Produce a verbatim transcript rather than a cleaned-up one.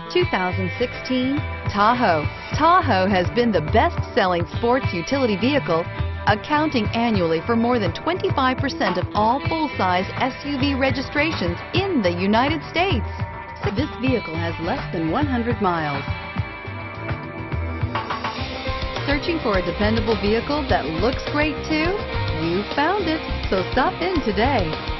two thousand sixteen Tahoe. Tahoe has been the best-selling sports utility vehicle, accounting annually for more than twenty-five percent of all full-size S U V registrations in the United States. This vehicle has less than one hundred miles. Searching for a dependable vehicle that looks great too? You found it, so stop in today.